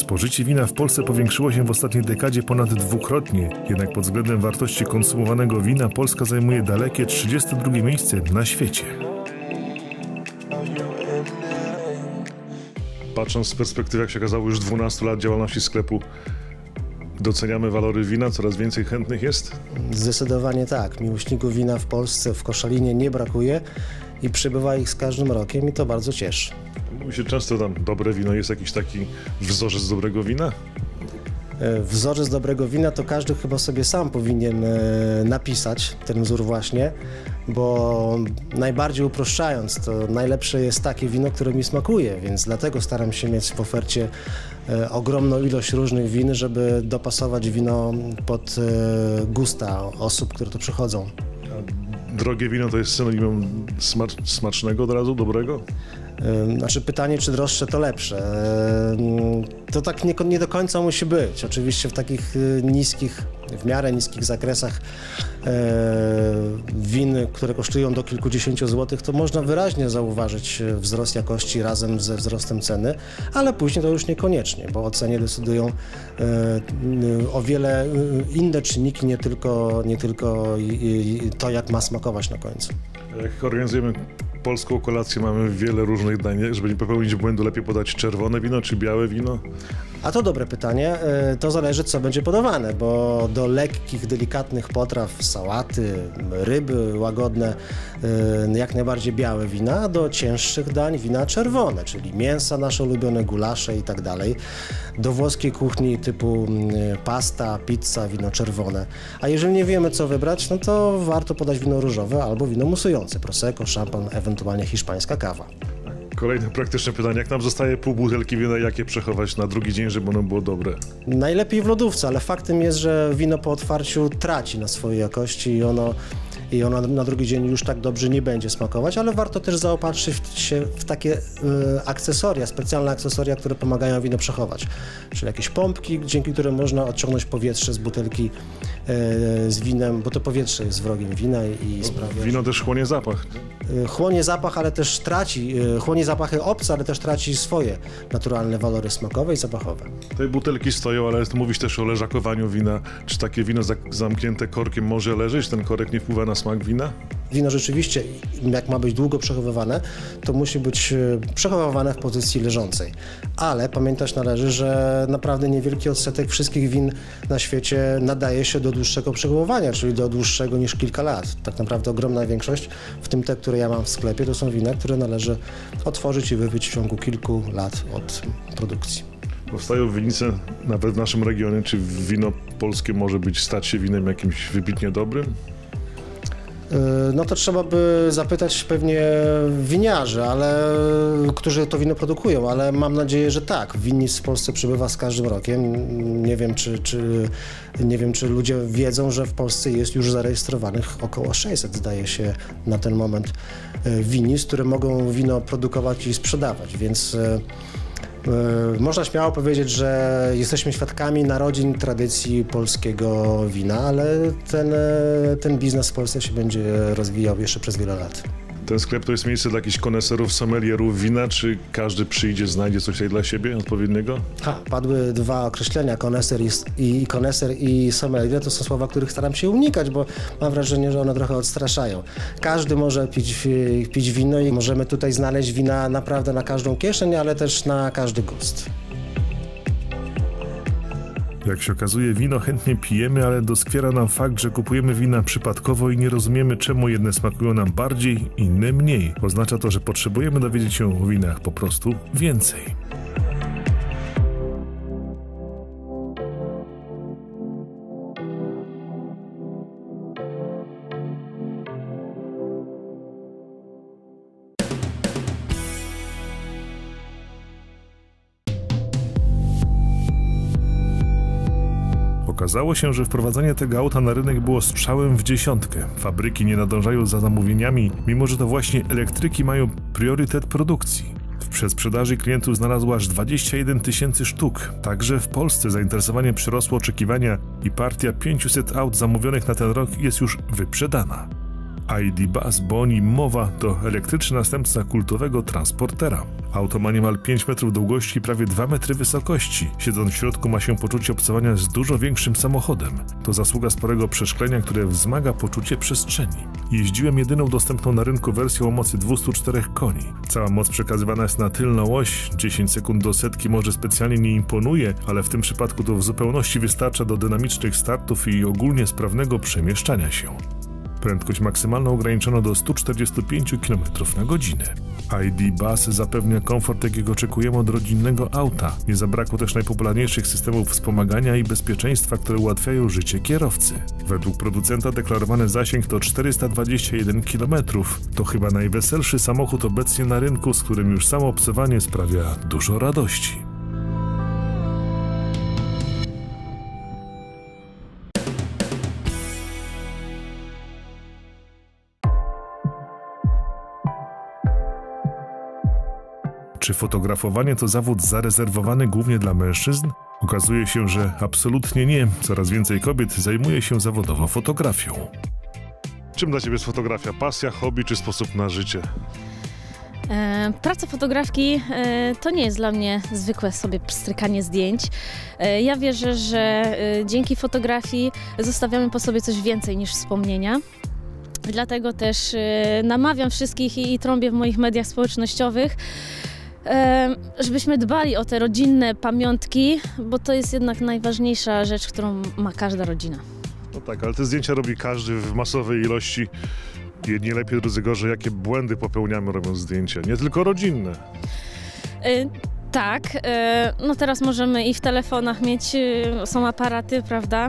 Spożycie wina w Polsce powiększyło się w ostatniej dekadzie ponad dwukrotnie, jednak pod względem wartości konsumowanego wina Polska zajmuje dalekie 32 miejsce na świecie. Patrząc z perspektywy, jak się okazało, już 12 lat działalności sklepu, doceniamy walory wina? Coraz więcej chętnych jest? Zdecydowanie tak. Miłośników wina w Polsce, w Koszalinie nie brakuje i przybywa ich z każdym rokiem i to bardzo cieszy. Mówi się często tam, dobre wino, jest jakiś taki wzorzec dobrego wina? Wzorzec dobrego wina to każdy chyba sobie sam powinien napisać ten wzór właśnie, bo najbardziej uproszczając, to najlepsze jest takie wino, które mi smakuje, więc dlatego staram się mieć w ofercie ogromną ilość różnych win, żeby dopasować wino pod gusta osób, które tu przychodzą. A drogie wino to jest synonimem smacznego od razu, dobrego? Znaczy pytanie, czy droższe to lepsze. To tak nie do końca musi być. Oczywiście w takich niskich, w miarę niskich zakresach win, które kosztują do kilkudziesięciu złotych, to można wyraźnie zauważyć wzrost jakości razem ze wzrostem ceny, ale później to już niekoniecznie, bo o cenie decydują o wiele inne czynniki, nie tylko to, jak ma smakować na końcu. Jak organizujemy polską kolację, mamy wiele różnych dań. Żeby nie popełnić błędu, lepiej podać czerwone wino czy białe wino? A to dobre pytanie. To zależy, co będzie podawane, bo do lekkich, delikatnych potraw, sałaty, ryby łagodne, jak najbardziej białe wina, a do cięższych dań wina czerwone, czyli mięsa nasze ulubione, gulasze i tak dalej. Do włoskiej kuchni typu pasta, pizza, wino czerwone. A jeżeli nie wiemy, co wybrać, no to warto podać wino różowe albo wino musujące, prosecco, szampan, ewentualnie hiszpańska kawa. Kolejne praktyczne pytanie. Jak nam zostaje pół butelki wina, jak je przechować na drugi dzień, żeby ono było dobre? Najlepiej w lodówce, ale faktem jest, że wino po otwarciu traci na swojej jakości i ono na drugi dzień już tak dobrze nie będzie smakować, ale warto też zaopatrzyć się w takie akcesoria, specjalne akcesoria, które pomagają wino przechować. Czyli jakieś pompki, dzięki którym można odciągnąć powietrze z butelki z winem, bo to powietrze jest wrogiem wina i sprawia... Wino też chłonie zapach. Chłonie zapach, ale też chłonie zapachy obce, ale też traci swoje naturalne walory smakowe i zapachowe. Te butelki stoją, ale mówisz też o leżakowaniu wina. Czy takie wino zamknięte korkiem może leżeć? Ten korek nie wpływa na smak wina? Wino rzeczywiście, jak ma być długo przechowywane, to musi być przechowywane w pozycji leżącej. Ale pamiętać należy, że naprawdę niewielki odsetek wszystkich win na świecie nadaje się do dłuższego przechowywania, czyli do dłuższego niż kilka lat. Tak naprawdę ogromna większość, w tym te, które ja mam w sklepie, to są wina, które należy otworzyć i wypić w ciągu kilku lat od produkcji. Powstają winnice nawet w naszym regionie. Czy wino polskie może stać się winem jakimś wybitnie dobrym? No to trzeba by zapytać pewnie winiarzy, którzy to wino produkują, ale mam nadzieję, że tak. Winnic w Polsce przybywa z każdym rokiem. Nie wiem, czy ludzie wiedzą, że w Polsce jest już zarejestrowanych około 600, zdaje się, na ten moment winnic, które mogą wino produkować i sprzedawać, więc można śmiało powiedzieć, że jesteśmy świadkami narodzin tradycji polskiego wina, ale ten biznes w Polsce się będzie rozwijał jeszcze przez wiele lat. Ten sklep to jest miejsce dla jakichś koneserów, sommelierów wina, czy każdy przyjdzie, znajdzie coś tutaj dla siebie odpowiedniego? Padły dwa określenia, koneser i sommelier. To są słowa, których staram się unikać, bo mam wrażenie, że one trochę odstraszają. Każdy może pić wino i możemy tutaj znaleźć wina naprawdę na każdą kieszeń, ale też na każdy gust. Jak się okazuje, wino chętnie pijemy, ale doskwiera nam fakt, że kupujemy wina przypadkowo i nie rozumiemy, czemu jedne smakują nam bardziej, inne mniej. Oznacza to, że potrzebujemy dowiedzieć się o winach po prostu więcej. Okazało się, że wprowadzenie tego auta na rynek było strzałem w dziesiątkę. Fabryki nie nadążają za zamówieniami, mimo że to właśnie elektryki mają priorytet produkcji. W przedsprzedaży klientów znalazło aż 21 000 sztuk. Także w Polsce zainteresowanie przerosło oczekiwania i partia 500 aut zamówionych na ten rok jest już wyprzedana. ID Buzz, bo o nim mowa, to elektryczny następca kultowego transportera. Auto ma niemal 5 metrów długości i prawie 2 metry wysokości. Siedząc w środku ma się poczucie obcowania z dużo większym samochodem. To zasługa sporego przeszklenia, które wzmaga poczucie przestrzeni. Jeździłem jedyną dostępną na rynku wersją o mocy 204 koni. Cała moc przekazywana jest na tylną oś, 10 sekund do setki może specjalnie nie imponuje, ale w tym przypadku to w zupełności wystarcza do dynamicznych startów i ogólnie sprawnego przemieszczania się. Prędkość maksymalną ograniczono do 145 km na godzinę. ID Buzz zapewnia komfort, jakiego oczekujemy od rodzinnego auta. Nie zabrakło też najpopularniejszych systemów wspomagania i bezpieczeństwa, które ułatwiają życie kierowcy. Według producenta deklarowany zasięg to 421 km. To chyba najweselszy samochód obecnie na rynku, z którym już samo obcowanie sprawia dużo radości. Czy fotografowanie to zawód zarezerwowany głównie dla mężczyzn? Okazuje się, że absolutnie nie. Coraz więcej kobiet zajmuje się zawodowo fotografią. Czym dla Ciebie jest fotografia? Pasja, hobby czy sposób na życie? Praca fotografki to nie jest dla mnie zwykłe sobie pstrykanie zdjęć. Ja wierzę, że dzięki fotografii zostawiamy po sobie coś więcej niż wspomnienia. Dlatego też namawiam wszystkich i trąbię w moich mediach społecznościowych, żebyśmy dbali o te rodzinne pamiątki, bo to jest jednak najważniejsza rzecz, którą ma każda rodzina. No tak, ale te zdjęcia robi każdy w masowej ilości. Jedni lepiej, drudzy gorzej. Jakie błędy popełniamy robiąc zdjęcia? Nie tylko rodzinne. Tak, no teraz możemy i w telefonach mieć, są aparaty, prawda?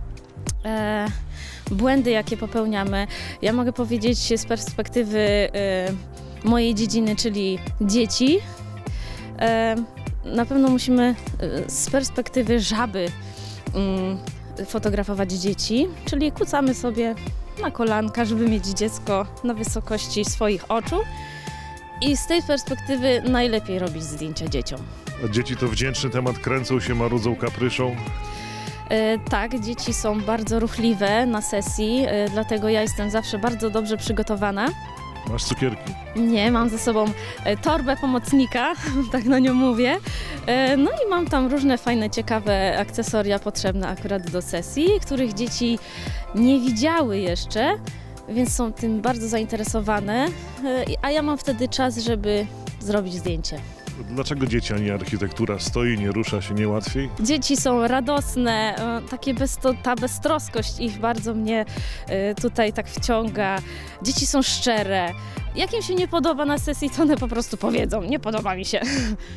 Błędy, jakie popełniamy. Ja mogę powiedzieć z perspektywy mojej dziedziny, czyli dzieci. Na pewno musimy z perspektywy żaby fotografować dzieci, czyli kucamy sobie na kolanka, żeby mieć dziecko na wysokości swoich oczu i z tej perspektywy najlepiej robić zdjęcia dzieciom. A dzieci to wdzięczny temat, kręcą się, marudzą, kapryszą. Tak, dzieci są bardzo ruchliwe na sesji, dlatego ja jestem zawsze bardzo dobrze przygotowana. Masz cukierki? Nie, mam ze sobą torbę pomocnika, tak na nią mówię. No i mam tam różne fajne, ciekawe akcesoria potrzebne akurat do sesji, których dzieci nie widziały jeszcze, więc są tym bardzo zainteresowane, a ja mam wtedy czas, żeby zrobić zdjęcie. Dlaczego dzieci, a nie architektura? Stoi, nie rusza się, nie łatwiej? Dzieci są radosne, ta beztroskość ich bardzo mnie tutaj tak wciąga. Dzieci są szczere. Jak im się nie podoba na sesji, to one po prostu powiedzą, nie podoba mi się.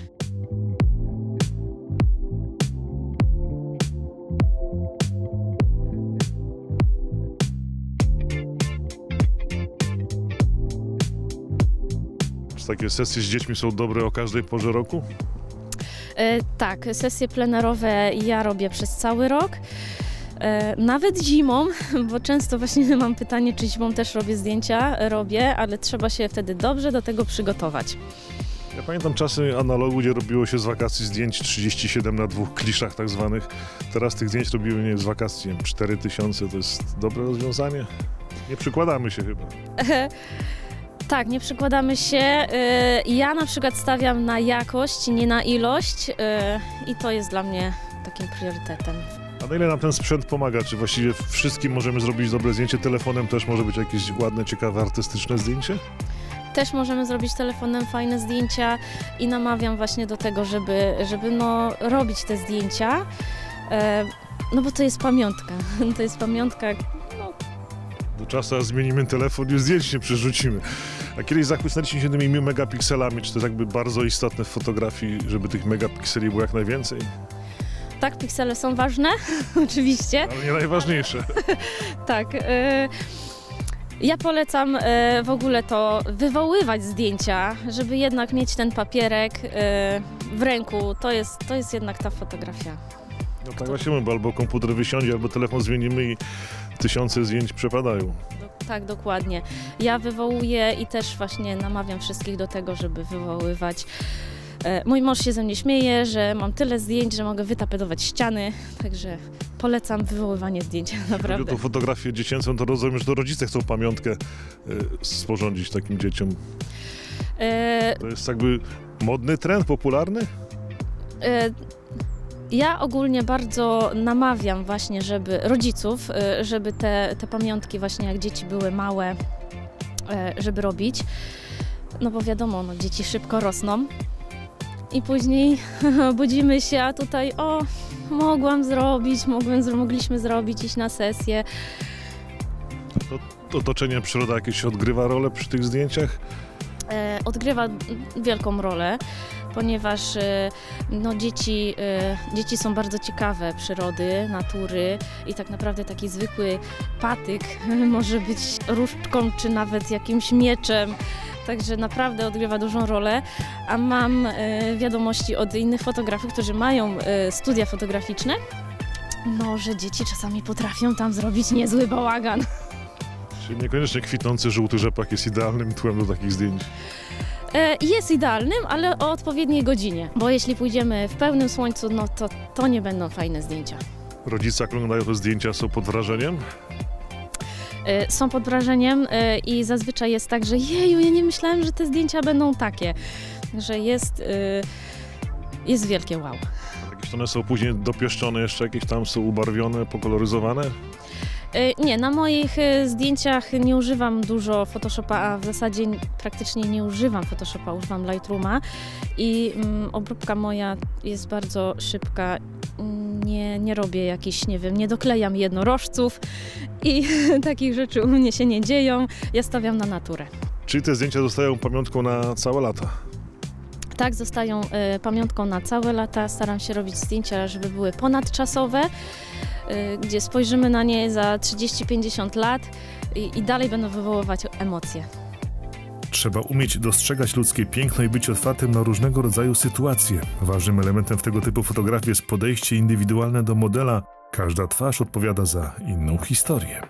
Czy takie sesje z dziećmi są dobre o każdej porze roku? Tak, sesje plenerowe ja robię przez cały rok. Nawet zimą, bo często właśnie mam pytanie, czy zimą też robię zdjęcia. Robię, ale trzeba się wtedy dobrze do tego przygotować. Ja pamiętam czasy analogu, gdzie robiło się z wakacji zdjęć 37 na 2 kliszach tak zwanych. Teraz tych zdjęć robimy nie z wakacji, 4000. To jest dobre rozwiązanie? Nie przykładamy się chyba. Tak, nie przykładamy się. Ja na przykład stawiam na jakość, nie na ilość i to jest dla mnie takim priorytetem. A na ile nam ten sprzęt pomaga? Czy właściwie wszystkim możemy zrobić dobre zdjęcie? Telefonem też może być jakieś ładne, ciekawe, artystyczne zdjęcie? Też możemy zrobić telefonem fajne zdjęcia i namawiam właśnie do tego, żeby robić te zdjęcia, no bo to jest pamiątka. To jest pamiątka. Do czasu zmienimy telefon i zdjęć nie przerzucimy. A kiedyś zachłysnęliśmy się tymi megapikselami. Czy to jest jakby bardzo istotne w fotografii, żeby tych megapikseli było jak najwięcej? Tak, piksele są ważne, oczywiście. Ale nie najważniejsze. Tak. Ja polecam w ogóle to wywoływać zdjęcia, żeby jednak mieć ten papierek w ręku. To jest jednak ta fotografia. No tak właśnie mówię, albo komputer wysiądzie, albo telefon zmienimy i tysiące zdjęć przepadają. Tak, dokładnie. Ja wywołuję i też właśnie namawiam wszystkich do tego, żeby wywoływać. Mój mąż się ze mnie śmieje, że mam tyle zdjęć, że mogę wytapetować ściany, także polecam wywoływanie zdjęć, naprawdę. Chodzi o tą fotografię dziecięcą, to rozumiem, że to rodzice chcą pamiątkę sporządzić takim dzieciom. To jest jakby modny trend, popularny? Ja ogólnie bardzo namawiam właśnie, żeby rodziców, żeby te pamiątki właśnie jak dzieci były małe, żeby robić. No bo wiadomo, no, dzieci szybko rosną i później budzimy się, a tutaj mogliśmy zrobić, iść na sesję. To otoczenie, przyroda jakieś odgrywa rolę przy tych zdjęciach? Odgrywa wielką rolę, ponieważ no, dzieci są bardzo ciekawe przyrody, natury i tak naprawdę taki zwykły patyk może być różdżką czy nawet jakimś mieczem. Także naprawdę odgrywa dużą rolę, a mam wiadomości od innych fotografów, którzy mają studia fotograficzne, no, że dzieci czasami potrafią tam zrobić niezły bałagan. Czyli niekoniecznie kwitnący żółty rzepak jest idealnym tłem do takich zdjęć? Jest idealnym, ale o odpowiedniej godzinie, bo jeśli pójdziemy w pełnym słońcu, no to nie będą fajne zdjęcia. Rodzice, jak oglądają te zdjęcia, są pod wrażeniem? Są pod wrażeniem i zazwyczaj jest tak, że jeju, ja nie myślałem, że te zdjęcia będą takie, że jest wielkie wow. Jakieś one są później dopieszczone jeszcze, jakieś tam są ubarwione, pokoloryzowane? Nie, na moich zdjęciach nie używam dużo Photoshopa, a w zasadzie praktycznie nie używam Photoshopa, używam Lightrooma i obróbka moja jest bardzo szybka. Nie robię jakichś, nie wiem, nie doklejam jednorożców i takich rzeczy u mnie się nie dzieją. Ja stawiam na naturę. Czyli te zdjęcia zostają pamiątką na całe lata? Tak, zostają pamiątką na całe lata. Staram się robić zdjęcia, żeby były ponadczasowe, gdzie spojrzymy na nie za 30-50 lat i dalej będą wywoływać emocje. Trzeba umieć dostrzegać ludzkie piękno i być otwartym na różnego rodzaju sytuacje. Ważnym elementem w tego typu fotografii jest podejście indywidualne do modela. Każda twarz odpowiada za inną historię.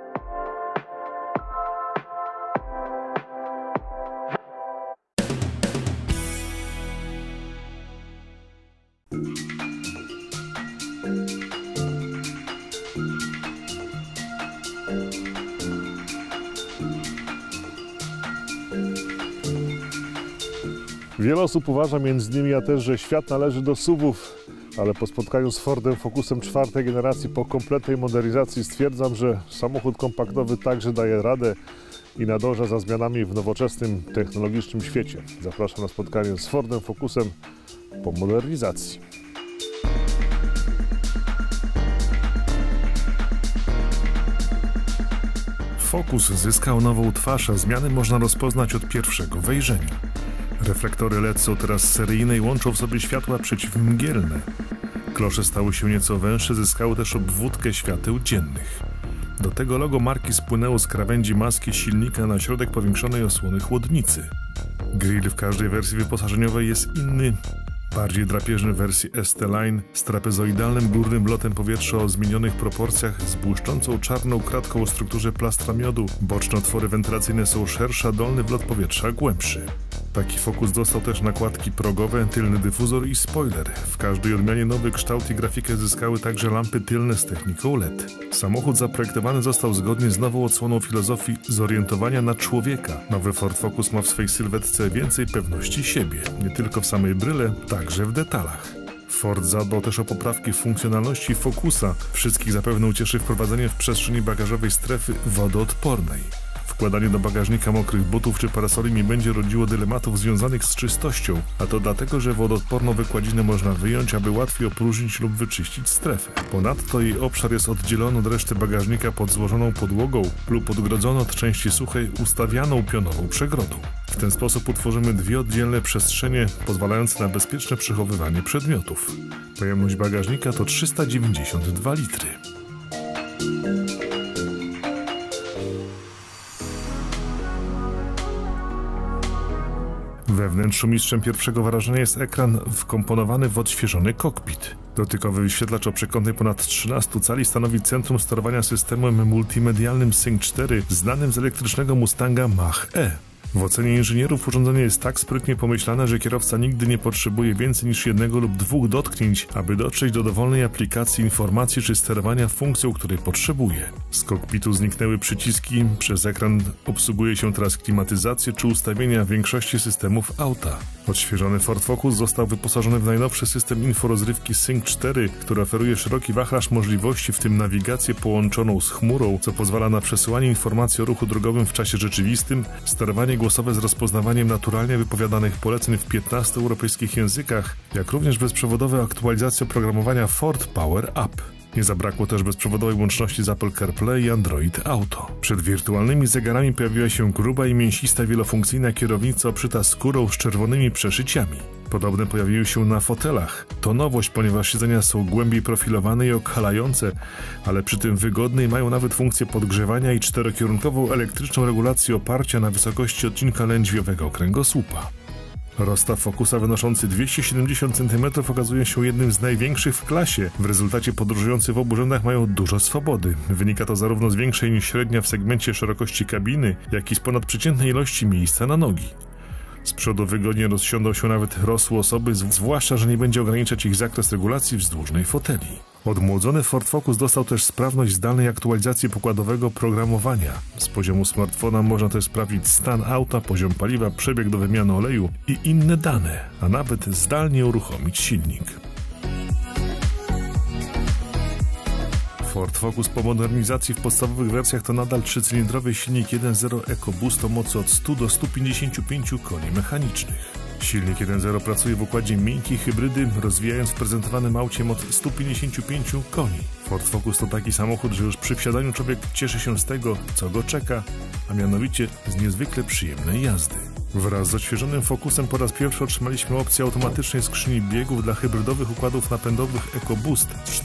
Wiele osób uważa, między innymi ja też, że świat należy do SUV-ów, ale po spotkaniu z Fordem Focusem czwartej generacji po kompletnej modernizacji stwierdzam, że samochód kompaktowy także daje radę i nadąża za zmianami w nowoczesnym, technologicznym świecie. Zapraszam na spotkanie z Fordem Focusem po modernizacji. Focus zyskał nową twarz, a zmiany można rozpoznać od pierwszego wejrzenia. Reflektory LED są teraz seryjne i łączą w sobie światła przeciwmgielne. Klosze stały się nieco węższe, zyskały też obwódkę świateł dziennych. Do tego logo marki spłynęło z krawędzi maski silnika na środek powiększonej osłony chłodnicy. Grill w każdej wersji wyposażeniowej jest inny, bardziej drapieżny w wersji ST-Line z trapezoidalnym górnym lotem powietrza o zmienionych proporcjach z błyszczącą czarną kratką o strukturze plastra miodu. Boczne otwory wentylacyjne są szersze, a dolny wlot powietrza głębszy. Taki Focus dostał też nakładki progowe, tylny dyfuzor i spoiler. W każdej odmianie nowy kształt i grafikę zyskały także lampy tylne z techniką LED. Samochód zaprojektowany został zgodnie z nową odsłoną filozofii zorientowania na człowieka. Nowy Ford Focus ma w swej sylwetce więcej pewności siebie, nie tylko w samej bryle, także w detalach. Ford zadbał też o poprawki funkcjonalności Focusa. Wszystkich zapewne ucieszy wprowadzenie w przestrzeni bagażowej strefy wodoodpornej. Wkładanie do bagażnika mokrych butów czy parasoli nie będzie rodziło dylematów związanych z czystością, a to dlatego, że wodoodporną wykładzinę można wyjąć, aby łatwiej opróżnić lub wyczyścić strefę. Ponadto jej obszar jest oddzielony od reszty bagażnika pod złożoną podłogą lub odgrodzony od części suchej ustawianą pionową przegrodą. W ten sposób utworzymy dwie oddzielne przestrzenie pozwalające na bezpieczne przechowywanie przedmiotów. Pojemność bagażnika to 392 litry. We wnętrzu mistrzem pierwszego wrażenia jest ekran wkomponowany w odświeżony kokpit. Dotykowy wyświetlacz o przekątnej ponad 13 cali stanowi centrum sterowania systemem multimedialnym Sync 4 znanym z elektrycznego Mustanga Mach-E. W ocenie inżynierów urządzenie jest tak sprytnie pomyślane, że kierowca nigdy nie potrzebuje więcej niż jednego lub dwóch dotknięć, aby dotrzeć do dowolnej aplikacji informacji czy sterowania funkcją, której potrzebuje. Z kokpitu zniknęły przyciski, przez ekran obsługuje się teraz klimatyzację czy ustawienia większości systemów auta. Odświeżony Ford Focus został wyposażony w najnowszy system inforozrywki Sync 4, który oferuje szeroki wachlarz możliwości, w tym nawigację połączoną z chmurą, co pozwala na przesyłanie informacji o ruchu drogowym w czasie rzeczywistym, sterowanie głosowe z rozpoznawaniem naturalnie wypowiadanych poleceń w 15 europejskich językach, jak również bezprzewodowe aktualizacje oprogramowania Ford Power Up. Nie zabrakło też bezprzewodowej łączności z Apple CarPlay i Android Auto. Przed wirtualnymi zegarami pojawiła się gruba i mięsista wielofunkcyjna kierownica obszyta skórą z czerwonymi przeszyciami. Podobne pojawiły się na fotelach. To nowość, ponieważ siedzenia są głębiej profilowane i okalające, ale przy tym wygodne i mają nawet funkcję podgrzewania i czterokierunkową elektryczną regulację oparcia na wysokości odcinka lędźwiowego kręgosłupa. Rozstaw Focusa wynoszący 270 cm okazuje się jednym z największych w klasie. W rezultacie podróżujący w obu rzędach mają dużo swobody. Wynika to zarówno z większej niż średnia w segmencie szerokości kabiny, jak i z ponadprzeciętnej ilości miejsca na nogi. Z przodu wygodnie rozsiądą się nawet rosłe osoby, zwłaszcza że nie będzie ograniczać ich zakres regulacji wzdłużnej foteli. Odmłodzony Ford Focus dostał też sprawność zdalnej aktualizacji pokładowego programowania. Z poziomu smartfona można też sprawdzić stan auta, poziom paliwa, przebieg do wymiany oleju i inne dane, a nawet zdalnie uruchomić silnik. Ford Focus po modernizacji w podstawowych wersjach to nadal 3-cylindrowy silnik 1.0 EcoBoost o mocy od 100 do 155 koni mechanicznych. Silnik 1.0 pracuje w układzie miękkiej hybrydy, rozwijając w prezentowanym aucie moc 155 koni. Ford Focus to taki samochód, że już przy wsiadaniu człowiek cieszy się z tego, co go czeka, a mianowicie z niezwykle przyjemnej jazdy. Wraz z odświeżonym Focusem po raz pierwszy otrzymaliśmy opcję automatycznej skrzyni biegów dla hybrydowych układów napędowych EcoBoost z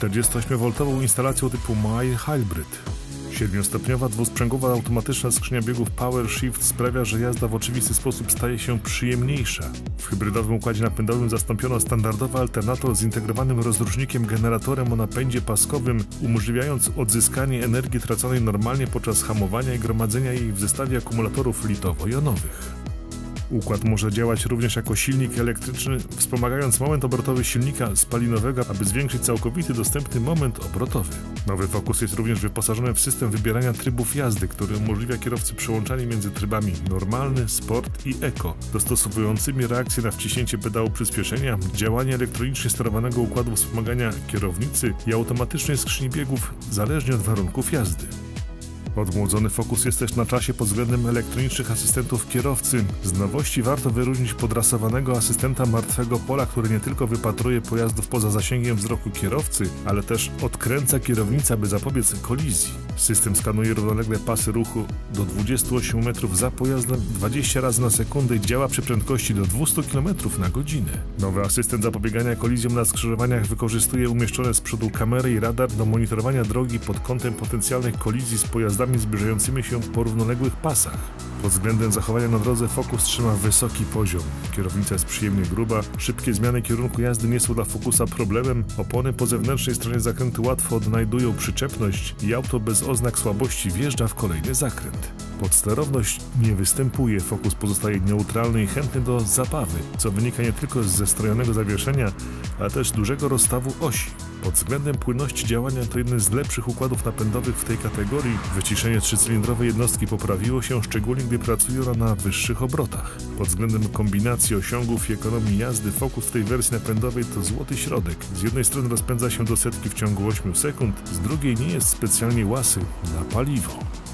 48V instalacją typu Mild Hybrid. 7-stopniowa dwusprzęgowa automatyczna skrzynia biegów Power Shift sprawia, że jazda w oczywisty sposób staje się przyjemniejsza. W hybrydowym układzie napędowym zastąpiono standardowy alternator z zintegrowanym rozrusznikiem generatorem o napędzie paskowym, umożliwiając odzyskanie energii traconej normalnie podczas hamowania i gromadzenia jej w zestawie akumulatorów litowo-jonowych. Układ może działać również jako silnik elektryczny, wspomagając moment obrotowy silnika spalinowego, aby zwiększyć całkowity dostępny moment obrotowy. Nowy Focus jest również wyposażony w system wybierania trybów jazdy, który umożliwia kierowcy przełączanie między trybami normalny, sport i eco, dostosowującymi reakcję na wciśnięcie pedału przyspieszenia, działanie elektronicznie sterowanego układu wspomagania kierownicy i automatycznej skrzyni biegów zależnie od warunków jazdy. Odmłodzony Focus jest też na czasie pod względem elektronicznych asystentów kierowcy. Z nowości warto wyróżnić podrasowanego asystenta martwego pola, który nie tylko wypatruje pojazdów poza zasięgiem wzroku kierowcy, ale też odkręca kierownicę, aby zapobiec kolizji. System skanuje równolegle pasy ruchu do 28 metrów za pojazdem 20 razy na sekundę i działa przy prędkości do 200 km na godzinę. Nowy asystent zapobiegania kolizjom na skrzyżowaniach wykorzystuje umieszczone z przodu kamery i radar do monitorowania drogi pod kątem potencjalnych kolizji z pojazdami zbliżającymi się po równoległych pasach. Pod względem zachowania na drodze Focus trzyma wysoki poziom. Kierownica jest przyjemnie gruba, szybkie zmiany kierunku jazdy nie są dla Focusa problemem, opony po zewnętrznej stronie zakrętu łatwo odnajdują przyczepność i auto bez oznak słabości wjeżdża w kolejny zakręt. Podsterowność nie występuje, Focus pozostaje neutralny i chętny do zabawy, co wynika nie tylko ze strojonego zawieszenia, ale też dużego rozstawu osi. Pod względem płynności działania to jeden z lepszych układów napędowych w tej kategorii. Wyciszenie 3-cylindrowej jednostki poprawiło się, szczególnie gdy pracuje ona na wyższych obrotach. Pod względem kombinacji osiągów i ekonomii jazdy Focus w tej wersji napędowej to złoty środek. Z jednej strony rozpędza się do setki w ciągu 8 sekund, z drugiej nie jest specjalnie łasy na paliwo.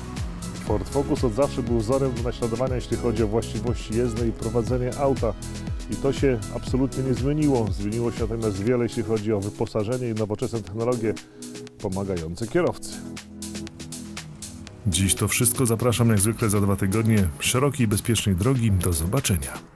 Ford Focus od zawsze był wzorem do naśladowania, jeśli chodzi o właściwości jezdne i prowadzenie auta. I to się absolutnie nie zmieniło. Zmieniło się natomiast wiele, jeśli chodzi o wyposażenie i nowoczesne technologie pomagające kierowcy. Dziś to wszystko. Zapraszam jak zwykle za 2 tygodnie. Szerokiej i bezpiecznej drogi. Do zobaczenia.